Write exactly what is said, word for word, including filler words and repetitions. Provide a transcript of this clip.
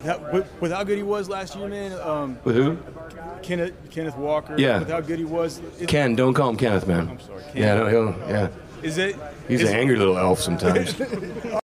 That, with, with how good he was last year, man. Um, With who? Kenneth Kenneth Walker. Yeah. With how good he was. It, Ken, don't call him Kenneth, man. I'm sorry. Ken. Yeah, no, he'll, yeah. Is it? He's is, an angry little elf sometimes.